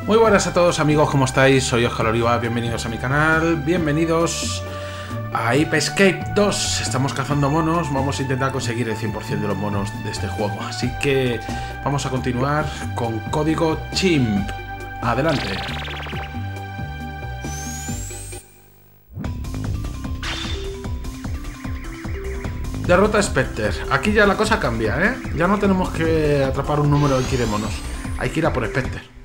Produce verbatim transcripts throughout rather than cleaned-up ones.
Muy buenas a todos amigos, ¿cómo estáis? Soy Oscar Oliva, bienvenidos a mi canal, bienvenidos a Ape Escape dos. Estamos cazando monos, vamos a intentar conseguir el cien por cien de los monos de este juego. Así que vamos a continuar con código Chimp. Adelante. Derrota a Specter. Aquí ya la cosa cambia, ¿eh? Ya no tenemos que atrapar un número aquí de monos. Hay que ir a por Specter.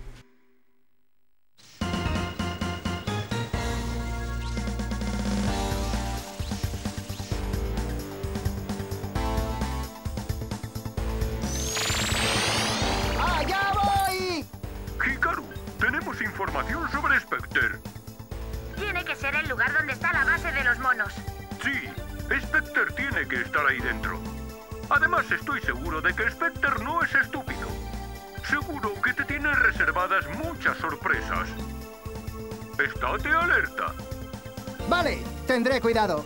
Información sobre Specter. Tiene que ser el lugar donde está la base de los monos. Sí, Specter tiene que estar ahí dentro. Además, estoy seguro de que Specter no es estúpido. Seguro que te tiene reservadas muchas sorpresas. Estate alerta. Vale, tendré cuidado.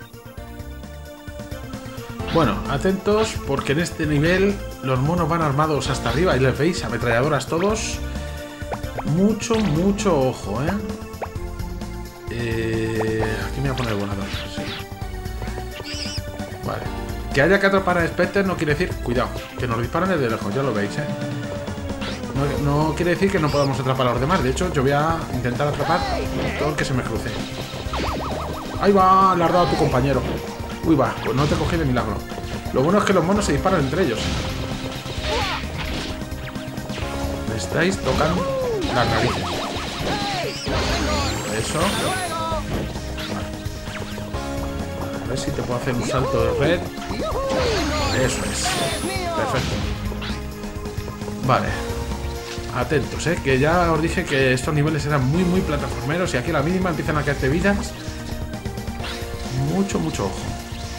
Bueno, atentos porque en este nivel los monos van armados hasta arriba. Ahí les veis, ametralladoras todos. Mucho, mucho ojo, ¿eh? eh aquí me voy a poner el volador, sí. Vale. Que haya que atrapar a Specter no quiere decir... Cuidado, que nos disparan desde lejos, ya lo veis, ¿eh? No, no quiere decir que no podamos atrapar a los demás. De hecho, yo voy a intentar atrapar todo el que se me cruce. Ahí va, le has dado a tu compañero. Uy, va, pues no te cogí de milagro. Lo bueno es que los monos se disparan entre ellos. Me estáis tocando las narices. Eso. Vale. A ver si te puedo hacer un salto de red. Eso es. Perfecto. Vale. Atentos, eh. Que ya os dije que estos niveles eran muy, muy plataformeros. Y aquí a la mínima empiezan a caerte vidas. Mucho, mucho ojo.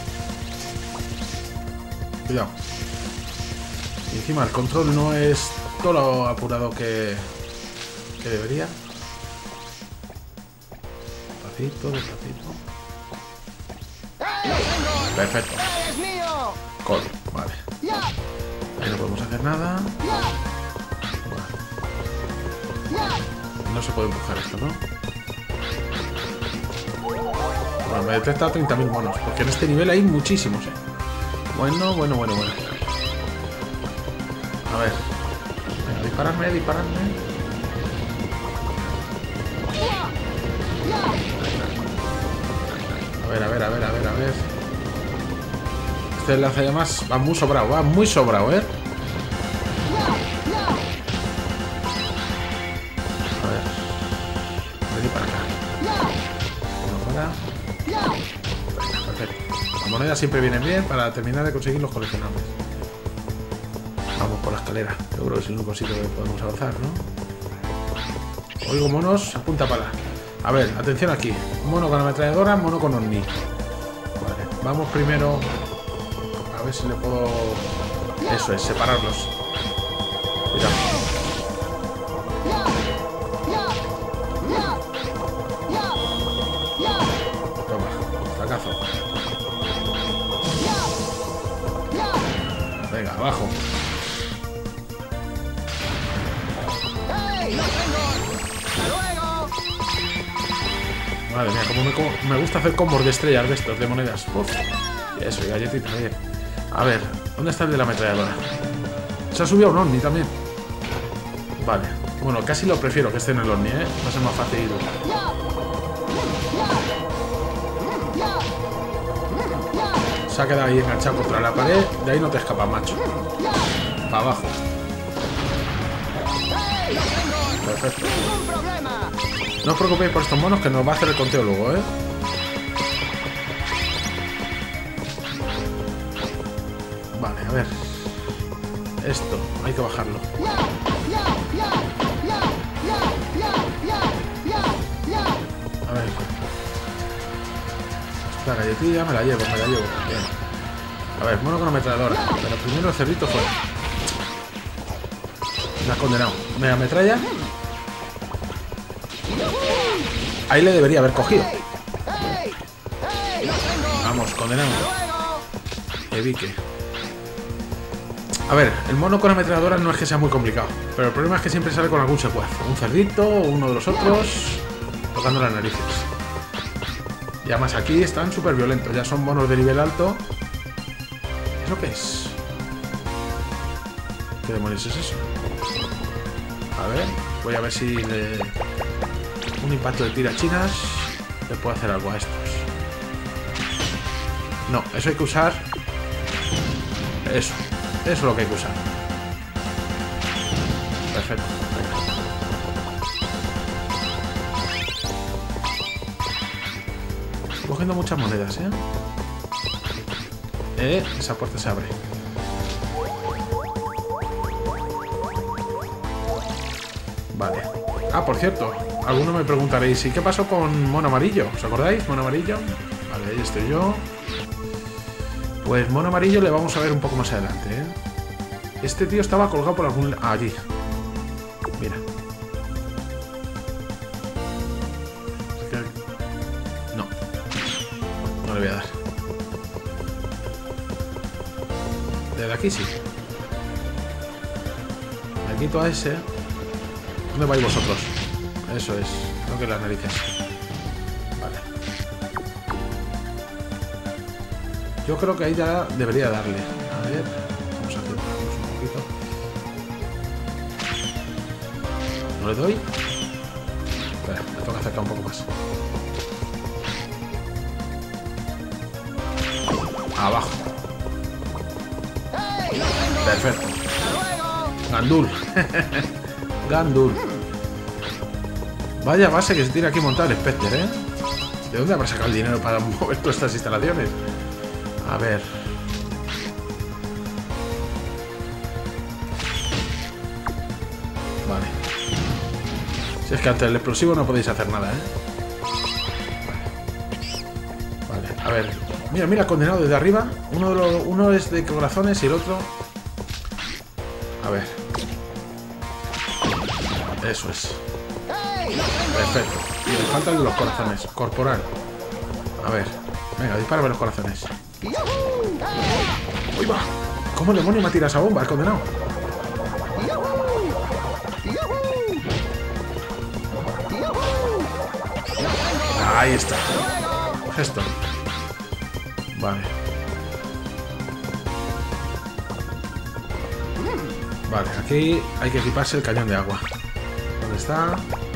Cuidado. Y encima el control no es todo lo apurado que... que debería. Despacito, despacito. Perfecto. Col, vale. Ahí no podemos hacer nada. Vale. No se puede empujar esto, ¿no? Bueno, me detecta treinta mil monos, porque en este nivel hay muchísimos, ¿eh? Bueno, bueno, bueno, bueno. A ver. Venga, disparadme, disparadme. A ver, a ver, a ver, a ver, a ver. Este lanzallamas va muy sobrado, va muy sobrado, ¿eh? A ver. Vení para acá. Uno para. Perfecto. Las monedas siempre vienen bien para terminar de conseguir los coleccionables. Vamos por la escalera. Yo creo que es el único sitio que podemos avanzar, ¿no? Oigo monos, apunta para. A ver, atención aquí. Mono con ametralladora, mono con Omni. Vale, vamos primero. A ver si le puedo... Eso es, separarlos. Cuidado. Toma, fracaso. Venga, abajo. Madre mía, como me, me gusta hacer combos de estrellas de estos, de monedas. Uf. Eso, y galletita, bien. A ver, ¿dónde está el de la ametralladora? Se ha subido un Omni también. Vale. Bueno, casi lo prefiero que esté en el Omni, ¿eh? Va a ser más fácil. Se ha quedado ahí enganchado contra la pared. De ahí no te escapas, macho. Para abajo. Perfecto. No os preocupéis por estos monos que nos va a hacer el conteo luego, ¿eh? Vale, a ver. Esto, hay que bajarlo. A ver. Esta galletilla me la llevo, me la llevo. Bien. A ver, mono con ametralladora. Pero primero el cerdito fuera. Me has condenado. Me ametralla. Ahí le debería haber cogido. Vamos, condenado. Evique. A ver, el mono con ametralladora no es que sea muy complicado, pero el problema es que siempre sale con algún secuaz. Un cerdito o uno de los otros tocando las narices. Y además aquí están súper violentos, ya son monos de nivel alto. ¿Eso qué es? ¿Qué demonios es eso? A ver, voy a ver si le... un impacto de tirachinas le puedo hacer algo a estos. No, eso hay que usar. Eso, eso es lo que hay que usar. Perfecto. Estoy cogiendo muchas monedas, ¿eh? Eh, esa puerta se abre. Vale. Ah, por cierto, algunos me preguntaréis, ¿y qué pasó con Mono Amarillo? ¿Os acordáis? Mono Amarillo. Vale, ahí estoy yo. Pues Mono Amarillo le vamos a ver un poco más adelante, ¿eh? Este tío estaba colgado por algún... Ah, allí. Mira. No. No le voy a dar. Desde aquí sí. Me quito a ese. ¿Dónde vais vosotros? Eso es. Creo que las narices. Vale. Yo creo que ahí ya debería darle. A ver. Vamos a acercarnos un poquito. ¿No le doy? Espera, me toca acercar un poco más. Abajo. Perfecto. Gandul. Gandul. Vaya base que se tiene aquí montada el Spectre, ¿eh? ¿De dónde habrá sacado el dinero para mover todas estas instalaciones? A ver. Vale. Si es que ante el explosivo no podéis hacer nada, ¿eh? Vale, a ver. Mira, mira, condenado desde arriba. Uno, de los, uno es de corazones y el otro... A ver. Eso es. Perfecto. Y le faltan los corazones. Corporal. A ver. Venga, dispárame los corazones. ¡Uy, va! ¿Cómo demonio me ha tirado esa bomba, el condenado? Ahí está. Gesto. Vale. Vale, aquí hay que equiparse el cañón de agua. ¿Dónde está?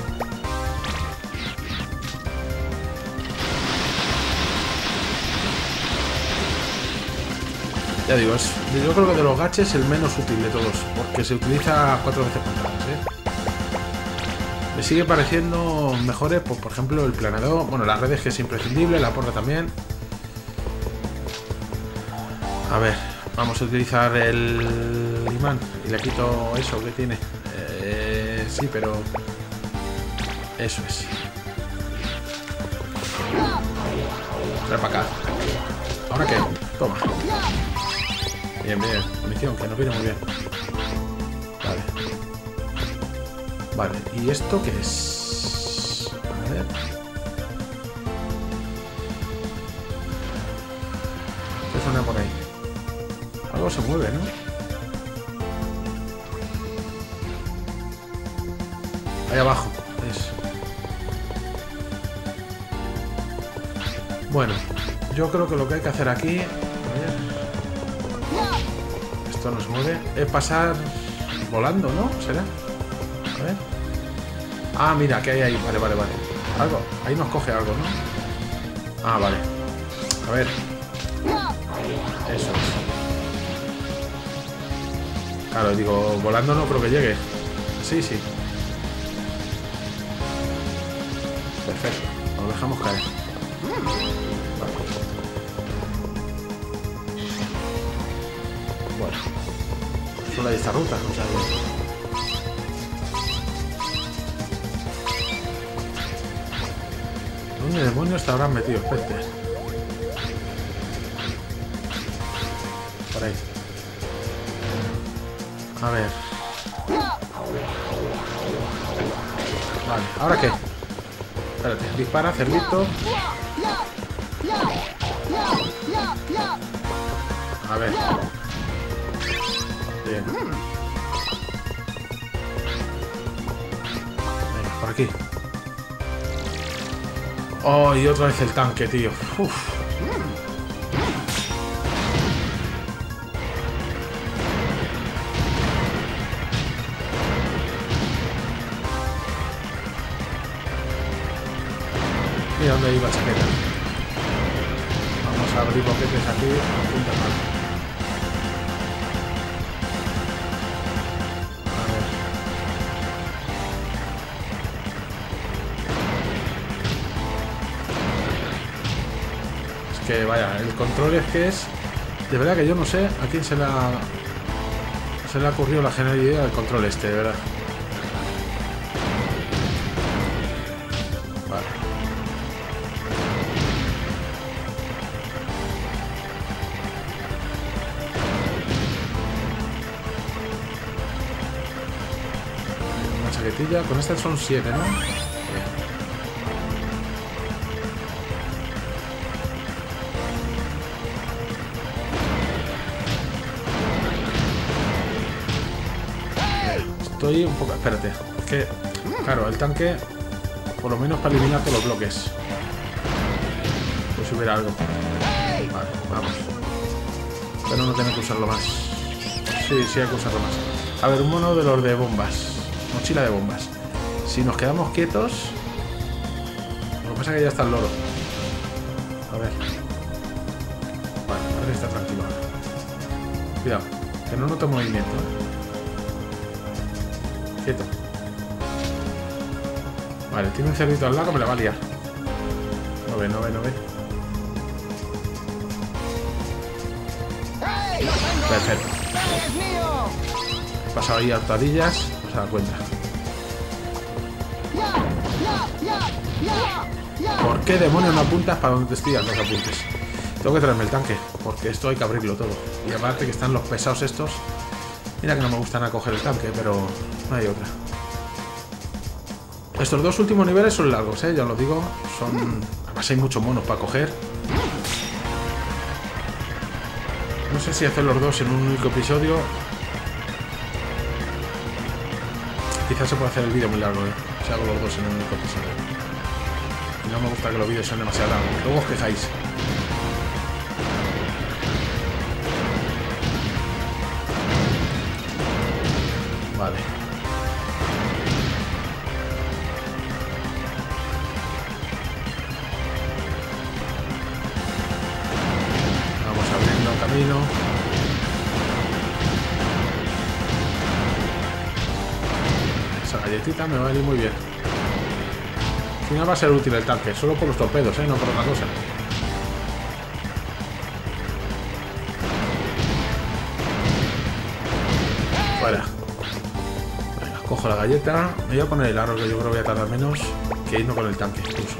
Ya digo, es, yo creo que de los gaches es el menos útil de todos, porque se utiliza cuatro veces contadas, ¿eh? Me sigue pareciendo mejores, pues, por ejemplo, el planador. Bueno, las redes que es imprescindible, la porra también. A ver, vamos a utilizar el imán y le quito eso que tiene. Eh, sí, pero... Eso es. Trae para acá. ¿Ahora qué? Toma. Bien, bien. Munición, que nos viene muy bien. Vale. Vale, ¿y esto qué es? A ver. ¿Qué suena por ahí? Algo se mueve, ¿no? Ahí abajo. Es. Bueno, yo creo que lo que hay que hacer aquí... A ver. Esto no se mueve. Es pasar volando, ¿no? ¿Será? A ver. Ah, mira, ¿qué hay ahí? Vale, vale, vale. Algo. Ahí nos coge algo, ¿no? Ah, vale. A ver. Eso es. Claro, digo, volando no creo que llegue. Sí, sí. Perfecto. Lo dejamos caer. Vale. Bueno. Solo hay esta ruta, no sabía. ¿Dónde demonios te habrán metido, Spectre? Por ahí. A ver. Vale, ¿ahora qué? Espérate, dispara, cerdito. A ver. Bien. Venga, por aquí. Oh, y otra vez el tanque, tío. Uf. Mira dónde iba chaqueta. Vamos a abrir boquetes aquí. Apunta mal. A ver. Es que vaya, el control es que es... De verdad que yo no sé a quién se le ha... Se le ha ocurrido la genial idea del control este, de verdad. Con estas son siete, ¿no? Bien. Estoy un poco... Espérate. Es que, claro, el tanque, por lo menos para eliminar todos los bloques. Pues si hubiera algo. Vale, vamos. Pero no tengo que usarlo más. Sí, sí hay que usarlo más. A ver, un mono de los de bombas. Mochila de bombas. Si nos quedamos quietos... Lo que pasa es que ya está el loro. A ver. Vale, ahora está tranquilo. Cuidado, que no note movimiento, ¿eh? Quieto. Vale, tiene un cerdito al lado que me la va a liar. No ve, no ve, no ve. Perfecto. He pasado ahí a hurtadillas. Se da cuenta. ¿Por qué demonios no apuntas para donde te estiran los apuntes? Tengo que traerme el tanque, porque esto hay que abrirlo todo. Y aparte que están los pesados estos. Mira que no me gustan a coger el tanque, pero no hay otra. Estos dos últimos niveles son largos, ¿eh? Ya os lo digo. Son... Además hay muchos monos para coger. No sé si hacer los dos en un único episodio. Quizás se puede hacer el vídeo muy largo, ¿eh? Si hago los dos en un único episodio. Y no me gusta que los vídeos sean demasiado largos. Luego os quejáis. Vale. Vamos abriendo camino. Esa galletita me va a venir muy bien. Al final va a ser útil el tanque, solo por los torpedos, ¿eh? No por otra cosa. Fuera. Venga, cojo la galleta. Me voy a poner el aro, que yo creo que voy a tardar menos que irnos con el tanque incluso.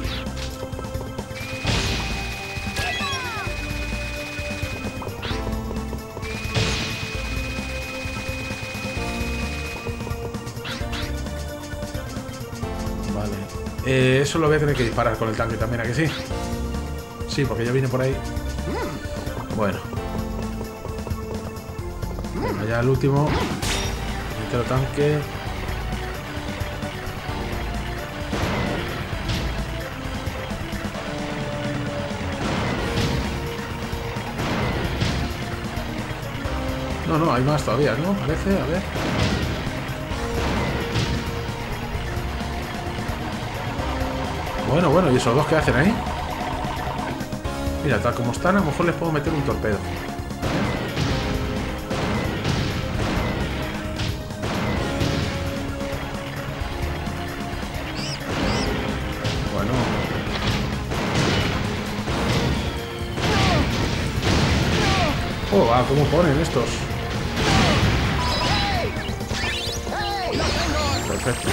Eh, eso lo voy a tener que disparar con el tanque también, ¿a que sí? Sí, porque ya viene por ahí. Bueno. Bueno, ya el último. Entero tanque. No, no, hay más todavía, ¿no? Parece, a ver. Bueno, bueno, ¿y esos dos qué hacen ahí? Mira, tal como están, a lo mejor les puedo meter un torpedo. Bueno. Oh, ah, ¿cómo ponen estos? Perfecto.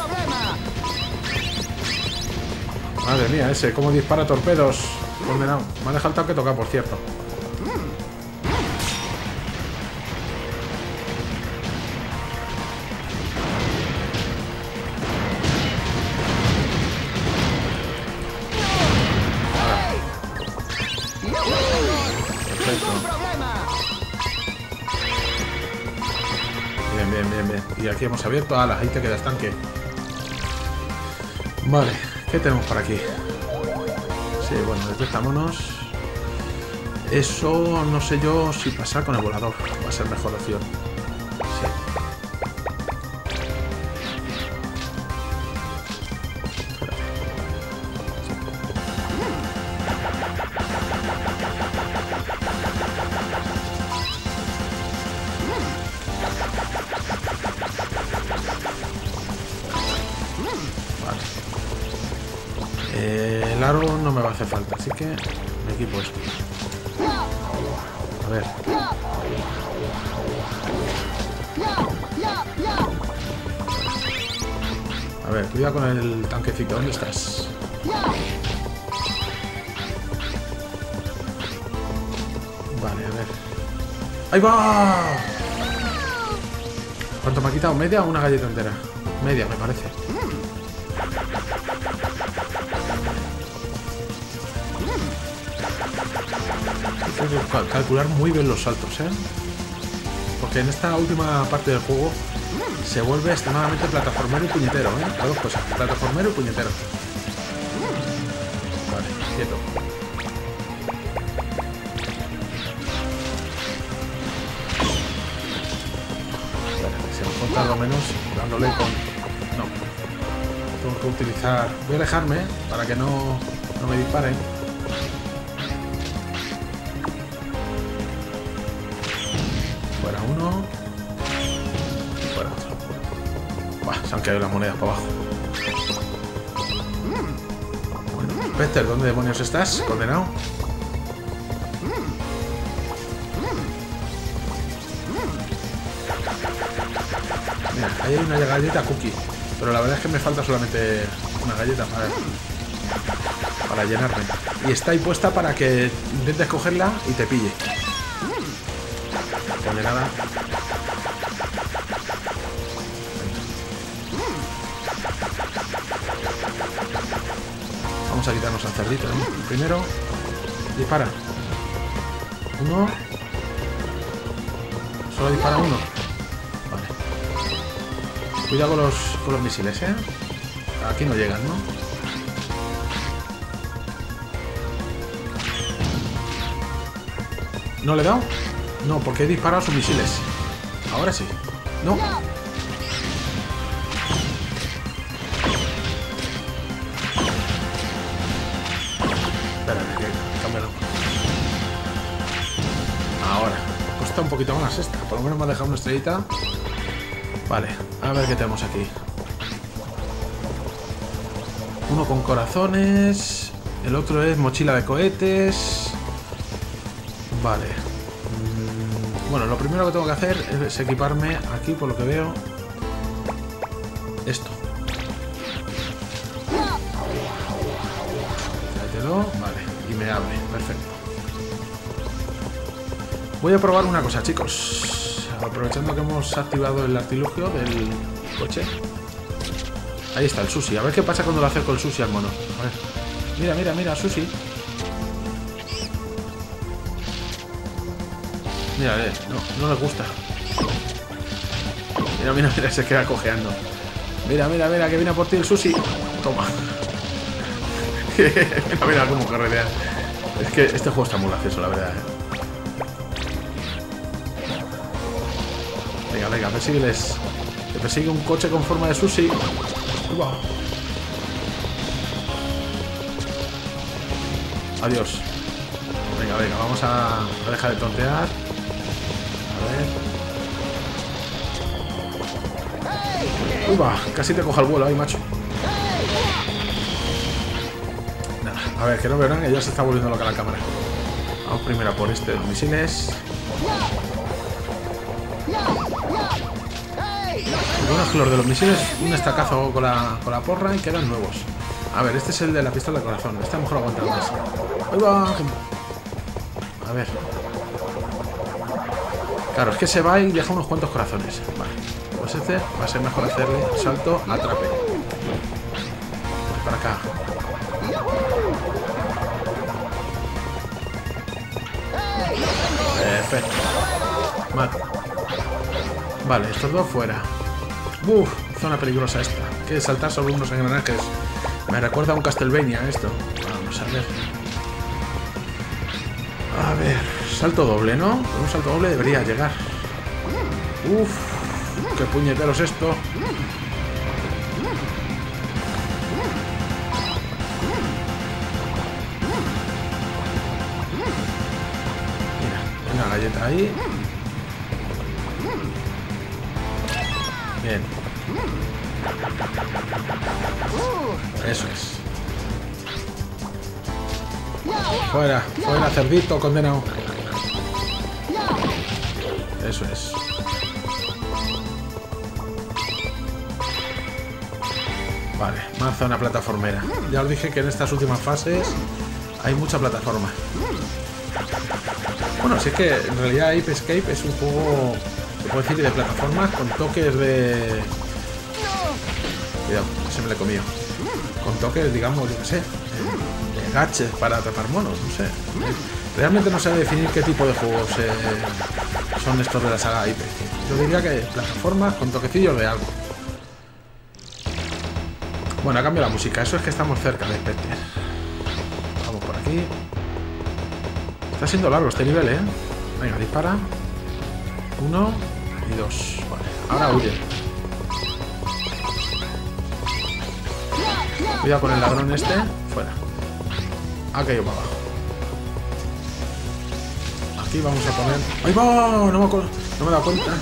Madre mía, ese, cómo dispara torpedos. Condenado. Me ha dejado el tanque tocar, por cierto. Perfecto. Vale, y aquí hemos abierto. ¡Hala! Ahí te queda estanque. Vale, ¿qué tenemos por aquí? Sí, bueno, detectámonos. Eso no sé yo si pasar con el volador. Va a ser mejor opción. Sí. Eh, el aro no me va a hacer falta, así que me equipo esto. A ver. A ver, cuidado con el tanquecito. ¿Dónde estás? Vale, a ver. ¡Ahí va! ¿Cuánto me ha quitado? ¿Media o una galleta entera? Media, me parece. Hay que calcular muy bien los saltos, ¿eh? Porque en esta última parte del juego se vuelve extremadamente plataformero y puñetero, ¿eh? Las dos cosas, plataformero y puñetero. Vale, quieto. Vale, se me corta algo menos dándole con... No. Tengo que utilizar... Voy a alejarme para que no, no me disparen. Fuera uno. Fuera otro. Buah, se han caído las monedas para abajo. Bueno, Specter, ¿dónde demonios estás? Condenado. Mira, ahí hay una galleta cookie. Pero la verdad es que me falta solamente una galleta para, para llenarme. Y está ahí puesta para que intentes cogerla y te pille. Condenada. Vamos a quitarnos al cerdito, ¿eh? Primero, dispara. Uno. Solo dispara uno. Vale. Cuidado con los, con los misiles, ¿eh? Aquí no llegan, ¿no? ¿No le he dado? No, porque he disparado sus misiles. Ahora sí. No. Espérate, que cámbialo. Ahora. Cuesta un poquito más esta. Por lo menos me ha dejado una estrellita. Vale, a ver qué tenemos aquí. Uno con corazones. El otro es mochila de cohetes. Vale. Bueno, lo primero que tengo que hacer es equiparme aquí, por lo que veo, esto. Tráetelo, vale, y me abre, perfecto. Voy a probar una cosa, chicos. Aprovechando que hemos activado el artilugio del coche. Ahí está el sushi, a ver qué pasa cuando lo acerco el sushi al mono. A ver, mira, mira, mira, sushi. Mira, eh, no, no le gusta. Mira, mira, mira, se queda cojeando. Mira, mira, mira, que viene a por ti el sushi. Toma. Mira, mira cómo carretea. Es que este juego está muy gracioso, la verdad, eh. Venga, venga, persígueles. Te persigue un coche con forma de sushi. Uah. Adiós. Venga, venga, vamos a, a dejar de tontear. Uy, va, casi te coja el vuelo ahí, macho. Nada, a ver, que no verán que ya se está volviendo loca la cámara. Vamos primero por este de los misiles. Bueno, es que los de los misiles, un estacazo con la, con la porra y quedan nuevos. A ver, este es el de la pistola de corazón. Este a lo mejor aguanta más. Ahí va. A ver. Claro, es que se va y deja unos cuantos corazones. Vale, pues este va a ser mejor hacerle salto, atrape. Para acá. Perfecto. Vale. Vale, estos dos fuera. Uf, zona peligrosa esta. Que saltar sobre unos engranajes. Me recuerda a un Castlevania esto. Vamos a ver. A ver, salto doble, ¿no? Un salto doble debería llegar. Uf, qué puñetero es esto. Mira, una galleta ahí. Bien. Eso es. Fuera, fuera, cerdito condenado. Eso es. Vale, más zona plataformera. Ya os dije que en estas últimas fases hay mucha plataforma. Bueno, si es que en realidad Ape Escape es un juego, se puede decir, de plataformas con toques de... Cuidado, se me le comió. Con toques, digamos, yo qué sé, de gadgets para atrapar monos, no sé. Realmente no sé definir qué tipo de juegos eh, son estos de la saga Ape. Yo diría que plataformas con toquecillos de algo. Bueno, ha cambiado la música, eso es que estamos cerca de Specter. Vamos por aquí. Está siendo largo este nivel, ¿eh? Venga, dispara. Uno y dos. Vale, ahora huye. Cuidado con el ladrón este. Fuera. Ha caído para abajo. Aquí vamos a poner... ¡Ay, va! No me, acuerdo. No me he dado cuenta.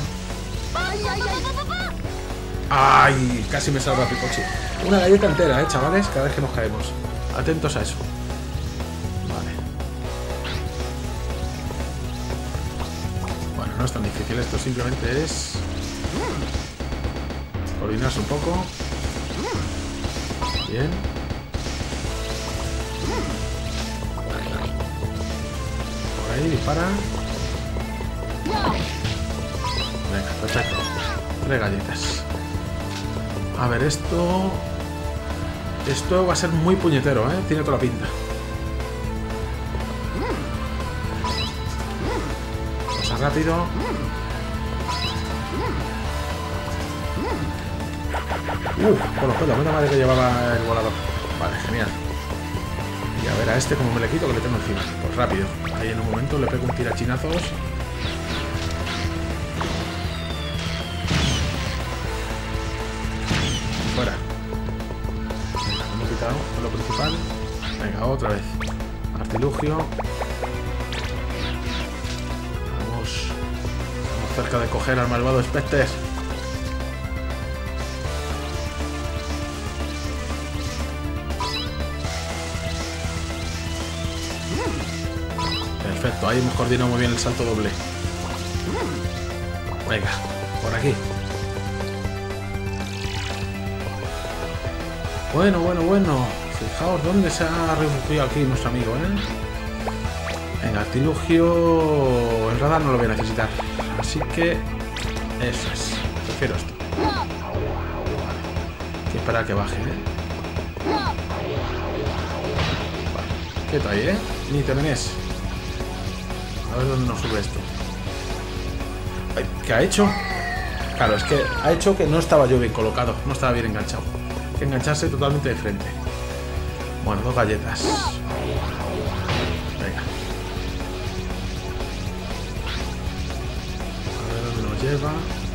¡Ay! Casi me salva Picochi. Una galleta entera, ¿eh, chavales? Cada vez que nos caemos. Atentos a eso. Vale. Bueno, no es tan difícil. Esto simplemente es... coordinarse un poco. Bien. Por ahí, dispara. Venga, perfecto. Tres galletas. A ver, esto... Esto va a ser muy puñetero, ¿eh? Tiene toda la pinta. Pasa rápido. Uf, con los pelos. Menos madre que llevaba el volador. Vale, genial. Y a ver a este como me le quito, que le tengo encima. Pues rápido. Ahí en un momento le pego un tirachinazos. Fuera. Venga, me he quitado lo principal. Venga, otra vez. Artilugio. Vamos. Estamos cerca de coger al malvado Specter. Perfecto, ahí hemos coordinado muy bien el salto doble. Venga, por aquí. Bueno, bueno, bueno. Fijaos dónde se ha refugiado aquí nuestro amigo, ¿eh? Venga, artilugio... El radar no lo voy a necesitar. Así que... Eso es. Prefiero esto. Hay que esperar a que baje, ¿eh? Vale. Quieto ahí, ¿eh? Ni te menes. A ver dónde nos sube esto. ¿Qué ha hecho? Claro, es que ha hecho que no estaba yo bien colocado. No estaba bien enganchado. Hay que engancharse totalmente de frente. Bueno, dos galletas. Venga. A ver dónde nos lleva.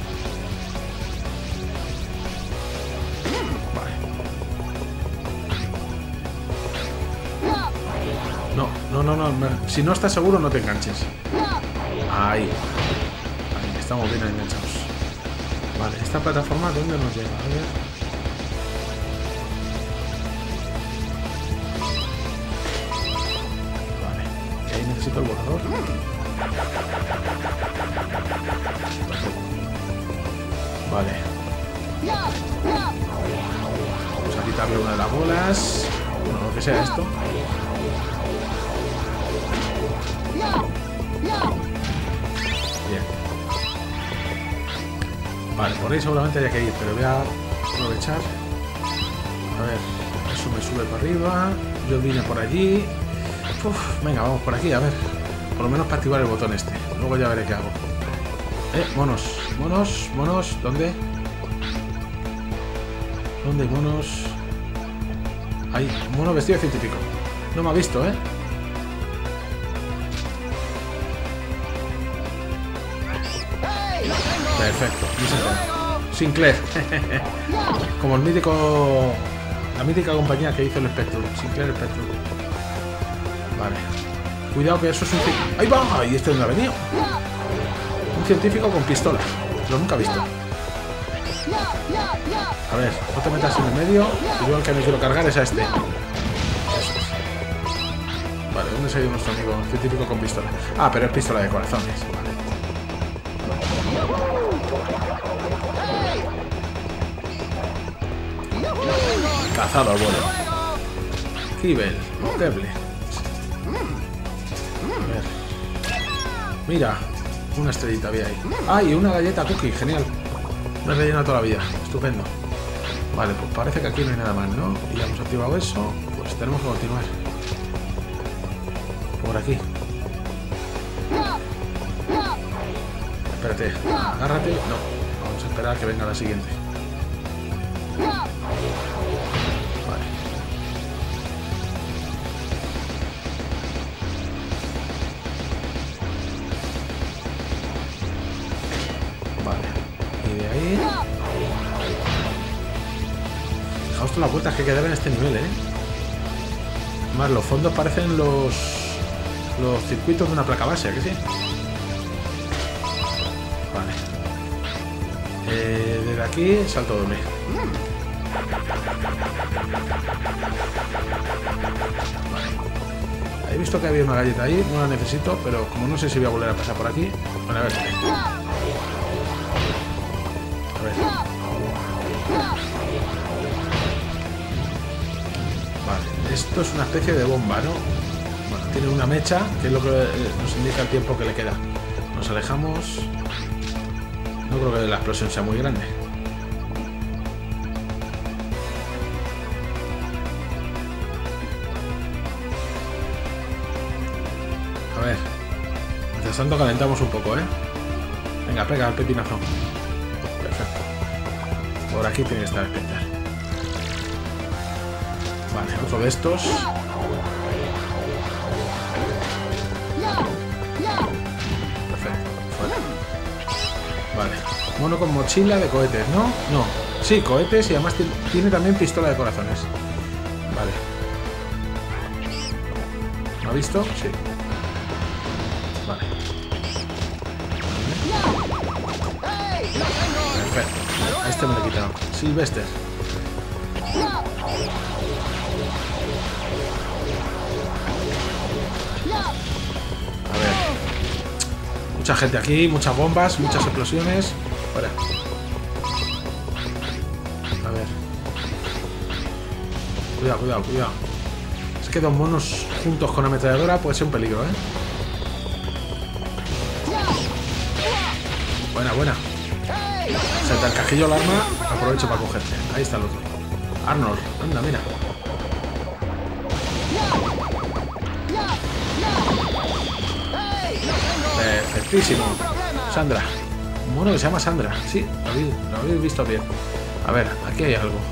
Vale. No, no, no, no. Si no estás seguro, no te enganches. Ahí. Ahí, estamos bien enganchados. Vale, esta plataforma, ¿dónde nos lleva? A ver. Vale. Y ahí necesito el volador. Vale. Vamos a quitarle una de las bolas. Bueno, lo que sea esto. Bien. Vale, por ahí seguramente haya que ir, pero voy a aprovechar. A ver, eso me sube para arriba. Yo vine por allí. Uf, venga, vamos por aquí, a ver. Por lo menos para activar el botón este. Luego ya veré qué hago. Eh, monos, monos, monos, ¿dónde? ¿Dónde hay monos? Hay un mono vestido de científico. No me ha visto, ¿eh? Perfecto. Sinclair. Como el mítico... La mítica compañía que hizo el Spectrum. Sinclair Spectrum. Vale. Cuidado que eso es un... ¡Ahí va! ¿Y este dónde ha venido? Un científico con pistola. Lo nunca he visto. A ver, no te metas en el medio. Y yo el que me quiero cargar es a este. Vale, ¿dónde se ha ido nuestro amigo científico con pistola? Ah, pero es pistola de corazones. Vale. Cazado al vuelo. Kibel. Keble. A ver. Mira. Una estrellita había ahí. ¡Ah! Y una galleta cookie. Genial. Me rellena toda la vida. Estupendo. Vale, pues parece que aquí no hay nada más, ¿no? Y ya hemos activado eso. Pues tenemos que continuar. Por aquí. Espérate. Agárrate. No. Vamos a esperar a que venga la siguiente. Vale. Vale. Y de ahí... Fijaos todas las vueltas que hay que dar en este nivel, ¿eh? Además, los fondos parecen los... Los circuitos de una placa base, ¿a que sí? Vale. Eh, desde aquí, salto doble. Vale. He visto que había una galleta ahí, no la necesito, pero como no sé si voy a volver a pasar por aquí... Bueno, a ver. A ver. Vale, esto es una especie de bomba, ¿no? Bueno, tiene una mecha, que es lo que nos indica el tiempo que le queda. Nos alejamos. No creo que la explosión sea muy grande. A ver. Mientras tanto calentamos un poco, ¿eh? Venga, pega el pepinazo. Perfecto. Por aquí tiene que estar el Spectre. Vale, otro de estos. Perfecto, fuera. Vale, mono con mochila de cohetes, ¿no? No, sí, cohetes y además tiene también pistola de corazones. Vale. ¿Me ha visto? Sí. Vale. Perfecto. A este me lo he quitado. Sylvester. A ver. Mucha gente aquí, muchas bombas, muchas explosiones. Fuera. A ver. Cuidado, cuidado, cuidado. Es que dos monos juntos con ametralladora puede ser un peligro, ¿eh? Buena, buena. Se te encajillo el arma, aprovecho para cogerte. Ahí está el otro. Arnold, anda, mira. Perfectísimo. Sandra. Un mono que se llama Sandra. Sí, lo habéis, lo habéis visto bien. A ver, aquí hay algo.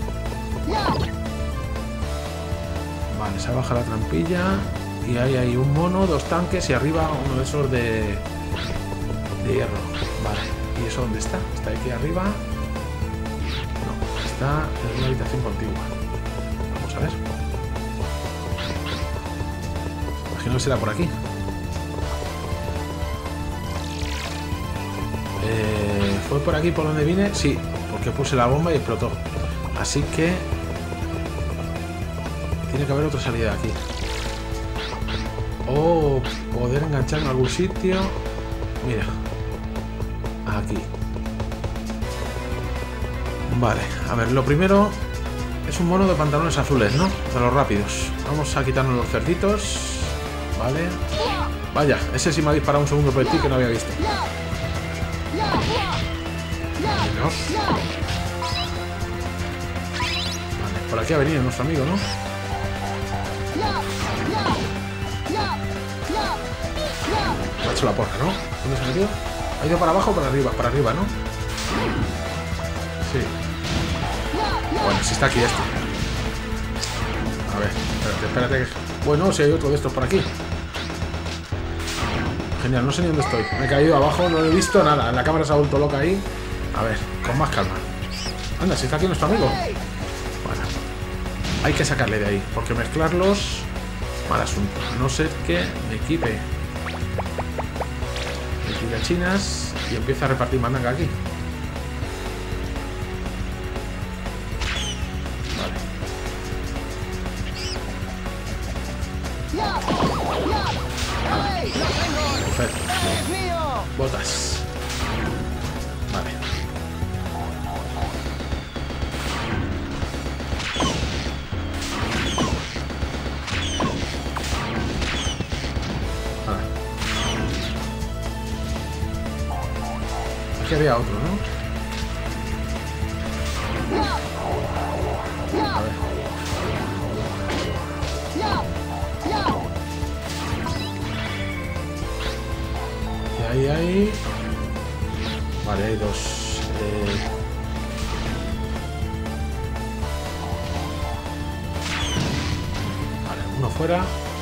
Vale, se baja la trampilla. Y ahí hay un mono, dos tanques y arriba uno de esos de, de hierro. Vale. ¿Y eso dónde está? ¿Está aquí arriba? No, está en una habitación contigua. Vamos a ver. Imagino que será por aquí. Eh, ¿Fue por aquí por donde vine? Sí, porque puse la bomba y explotó. Así que... tiene que haber otra salida de aquí. O poder enganchar en algún sitio. Mira. Aquí. Vale, a ver, lo primero es un mono de pantalones azules, ¿no? De los rápidos. Vamos a quitarnos los cerditos. Vale. Vaya, ese sí me ha disparado un segundo proyectil que no había visto. Vámonos. Vale, por aquí ha venido nuestro amigo, ¿no? Me ha hecho la porra, ¿no? ¿Dónde se ha metido? ¿Ha ido para abajo o para arriba? Para arriba, ¿no? Sí. Bueno, si está aquí este. A ver, espérate, espérate. Que... Bueno, si hay otro de estos por aquí. Genial, no sé ni dónde estoy. Me he caído abajo, no he visto nada. La cámara se ha vuelto loca ahí. A ver, con más calma. Anda, si está aquí nuestro amigo. Bueno, hay que sacarle de ahí, porque mezclarlos... Mal asunto. No sé qué me equipe. Me tira chinas y empieza a repartir mandanga aquí. Perfecto. Botas. Vale. Vale. Aquí había otro, ¿no? A ver. Ahí hay... Vale, hay dos. Eh... Vale, uno fuera.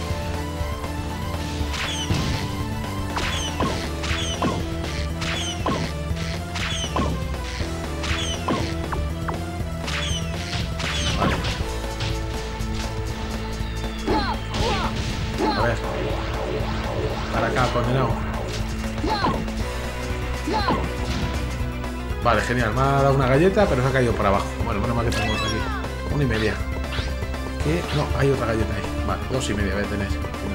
Vale. A ver. Para acá, condenado. Vale, genial. Me ha dado una galleta, pero se ha caído para abajo. Bueno, menos mal que tenemos aquí. Una y media. ¿Qué? No, hay otra galleta ahí. Vale, dos y media voy a tener.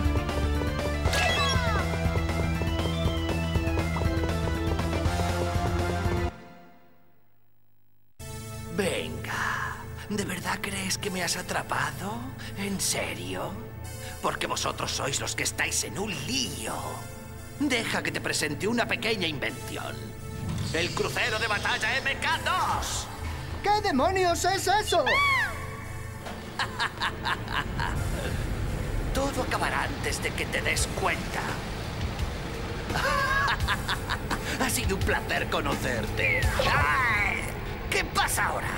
Venga. ¿De verdad crees que me has atrapado? ¿En serio? Porque vosotros sois los que estáis en un lío. Deja que te presente una pequeña invención. El crucero de batalla M K dos. ¿Qué demonios es eso? Todo acabará antes de que te des cuenta. Ha sido un placer conocerte. ¡Ay! ¿Qué pasa ahora?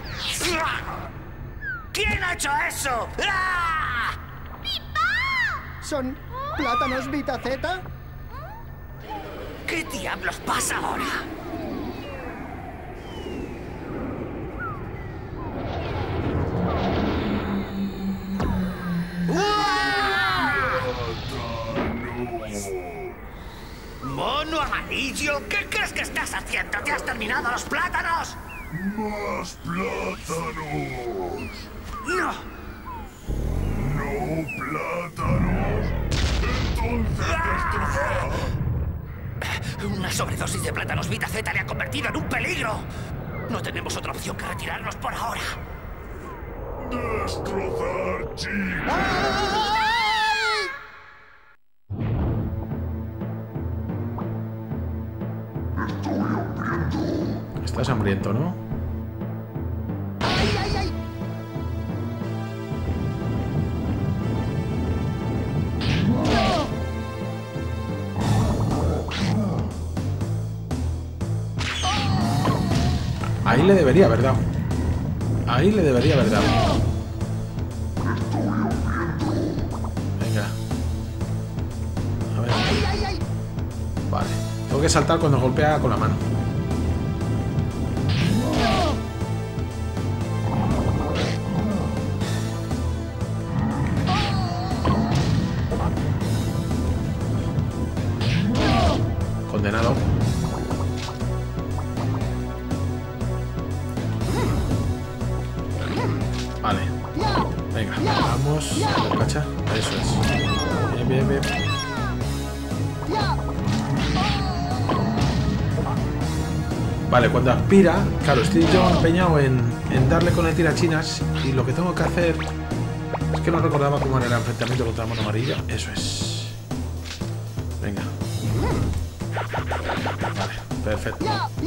¿Quién ha hecho eso? ¡Ah! ¿Son plátanos Vita Z? ¿Qué diablos pasa ahora? ¡Mono amarillo! ¿Qué crees que estás haciendo? ¿Te has terminado los plátanos? ¡Más plátanos! ¡No! ¡No plátanos! ¡Entonces destrozará! Una sobredosis de plátanos Vita Z le ha convertido en un peligro. No tenemos otra opción que retirarnos por ahora. ¡Destrozar, chicos! Estoy hambriento. Estás hambriento, ¿no? ¡Ay, ay, ay! Ahí le debería haber dado. Ahí le debería haber dado. Venga. A ver. Vale. Tengo que saltar cuando golpea con la mano. Condenado. Vale. Venga, vamos. Cacha. Eso es. Bien, bien, bien. Vale, cuando aspira, claro, estoy yo empeñado en, en darle con el tirachinas y lo que tengo que hacer es que no recordaba cómo era el enfrentamiento contra la mano amarilla. Eso es. Venga. Vale, perfecto.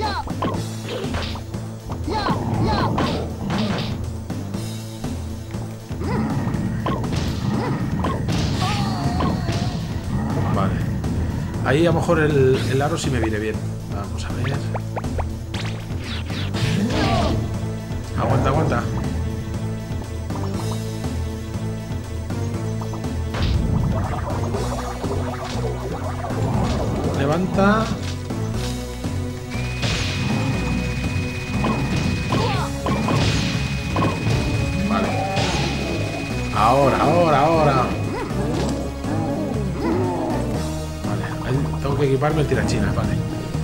Vale. Ahí a lo mejor el, el aro sí me viene bien. Vamos a ver. Aguanta, aguanta. Levanta. Vale. Ahora, ahora, ahora. Vale, ahí tengo que equiparme el tirachinas, vale.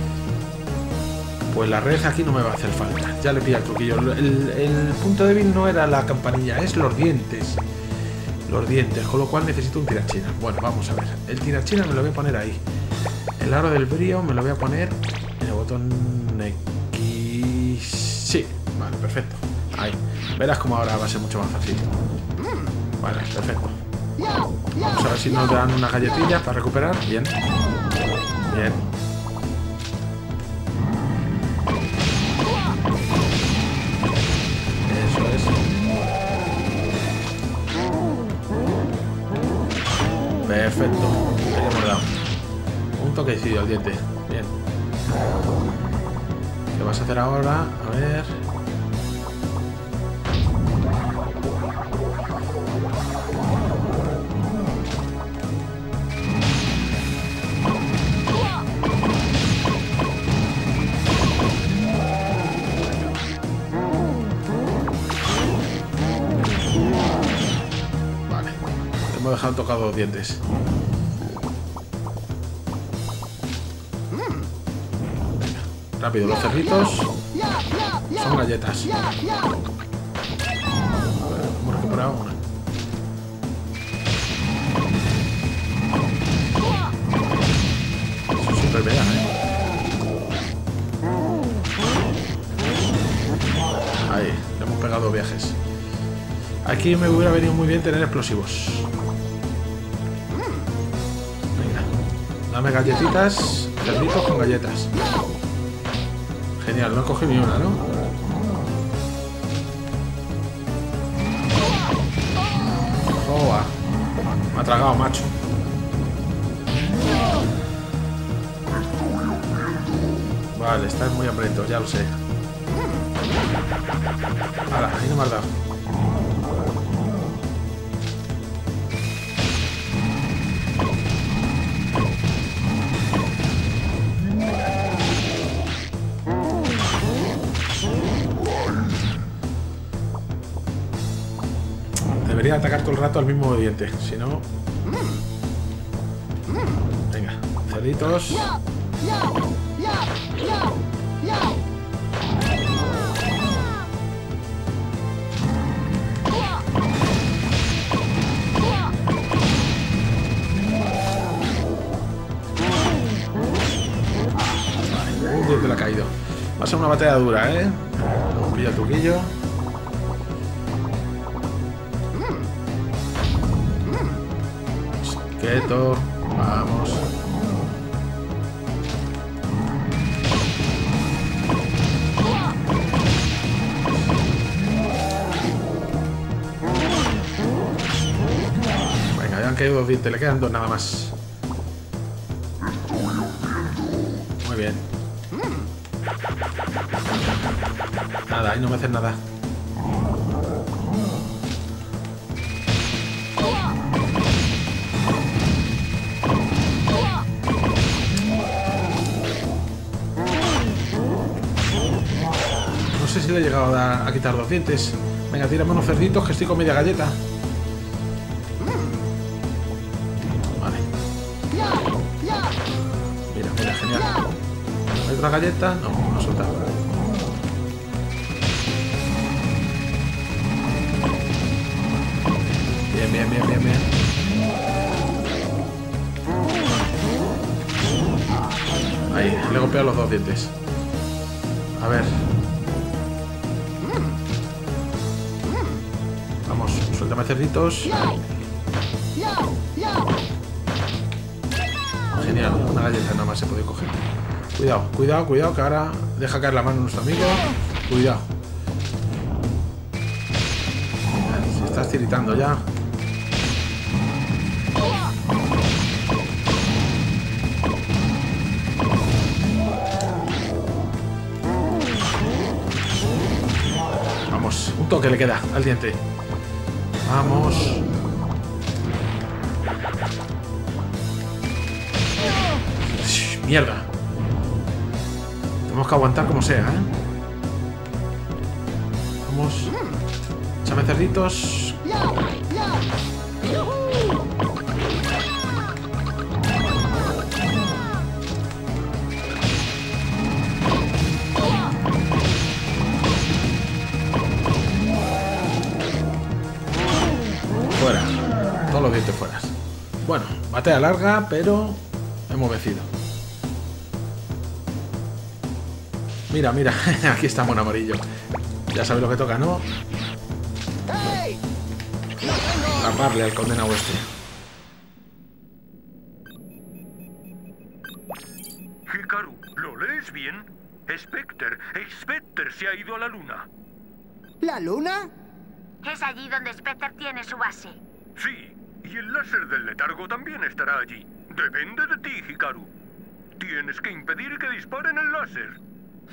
Pues la red aquí no me va a hacer falta. Ya le pilla el truquillo. El, el punto débil no era la campanilla, es los dientes. Los dientes, con lo cual necesito un tirachinas. Bueno, vamos a ver. El tirachinas me lo voy a poner ahí. El aro del brío me lo voy a poner en el botón X. Sí, vale, perfecto. Ahí. Verás como ahora va a ser mucho más fácil. Vale, perfecto. Vamos a ver si nos dan unas galletillas para recuperar. Bien. Bien. Eso es. Perfecto. Ahí le hemos dado. Un toquecillo al diente. Bien. ¿Qué vas a hacer ahora? A ver. Vale. Hemos dejado tocados los dientes. Rápido, los cerritos son galletas. Bueno, hemos recuperado una. Eso es súper vea, ¿eh? Ahí, le hemos pegado viajes. Aquí me hubiera venido muy bien tener explosivos. Venga, dame galletitas, cerritos con galletas. Genial, no he cogido ni una, ¿no? Joa. Me ha tragado, macho. Vale, estás muy hambriento, ya lo sé. Ahora, ahí no me has dado. Debería atacar todo el rato al mismo diente, si no... Venga, cerditos. Un diente le ha caído. Va a ser una batalla dura, ¿eh? Pilla el truquillo. Quieto, vamos. Venga, ya han caído dos dientes, le quedan dos nada más. Muy bien. Nada, ahí no me hacen nada. No sé si le he llegado a, dar, a quitar dos dientes. Venga, tírame unos cerditos que estoy con media galleta. Vale. Mira, mira, genial. ¿Hay otra galleta? No, no ha soltado. Bien, bien, bien, bien, bien. Ahí, le he golpeado los dos dientes. A ver. Vamos, suéltame cerditos. Genial, una galleta nada más se puede coger. Cuidado, cuidado, cuidado, que ahora deja caer la mano a nuestro amigo. Cuidado. Si estás tiritando ya. toque le queda al diente. Vamos. Shh, mierda. Tenemos que aguantar como sea, ¿eh? Vamos. Échame cerditos. Fuera. Todos los dientes fuera. Bueno, batalla larga, pero hemos vencido. Mira, mira, aquí estamos en amarillo. Ya sabéis lo que toca, ¿no? Taparle al condenado este. Hikaru, ¿lo lees bien? Specter, Specter se ha ido a la luna. ¿La luna? Es allí donde Specter tiene su base. Sí, y el láser del letargo también estará allí. Depende de ti, Hikaru. Tienes que impedir que disparen el láser.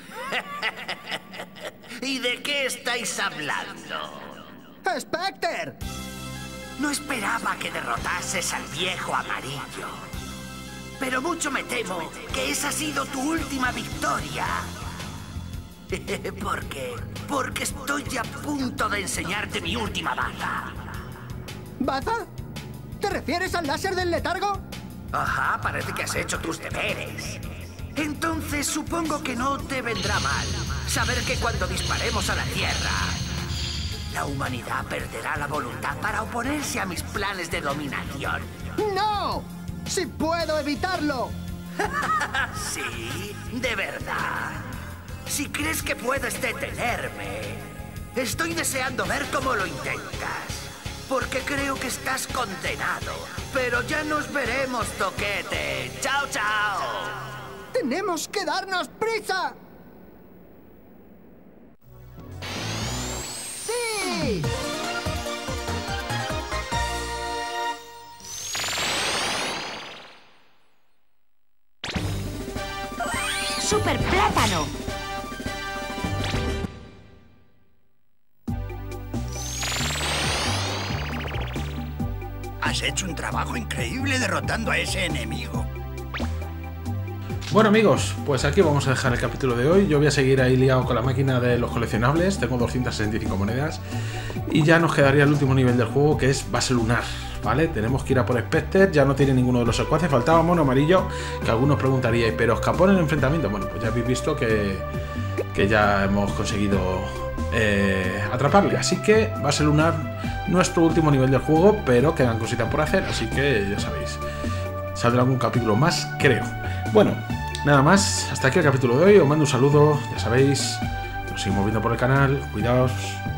¿Y de qué estáis hablando? ¡Specter! No esperaba que derrotases al viejo amarillo. Pero mucho me temo que esa ha sido tu última victoria. ¿Por qué? Porque estoy a punto de enseñarte mi última baza. ¿Baza? ¿Te refieres al láser del letargo? Ajá, parece que has hecho tus deberes. Entonces supongo que no te vendrá mal saber que cuando disparemos a la Tierra, la humanidad perderá la voluntad para oponerse a mis planes de dominación. ¡No! ¡Si puedo evitarlo! Sí, de verdad. Si crees que puedes detenerme, estoy deseando ver cómo lo intentas. Porque creo que estás condenado. Pero ya nos veremos, toquete. ¡Chao, chao! ¡Tenemos que darnos prisa! ¡Sí! ¡Super plátano! Has hecho un trabajo increíble derrotando a ese enemigo. Bueno amigos, pues aquí vamos a dejar el capítulo de hoy. Yo voy a seguir ahí liado con la máquina de los coleccionables. Tengo doscientas sesenta y cinco monedas. Y ya nos quedaría el último nivel del juego, que es base lunar, ¿vale? Tenemos que ir a por Specter. Ya no tiene ninguno de los secuaces. Faltaba mono amarillo, que algunos preguntaríais, ¿pero escapó en el enfrentamiento? Bueno, pues ya habéis visto que, que ya hemos conseguido eh, atraparle. Así que base lunar, nuestro último nivel del juego, pero quedan cositas por hacer. Así que ya sabéis, saldrá algún capítulo más, creo. Bueno, nada más, hasta aquí el capítulo de hoy. Os mando un saludo, ya sabéis, nos seguimos viendo por el canal, cuidaos.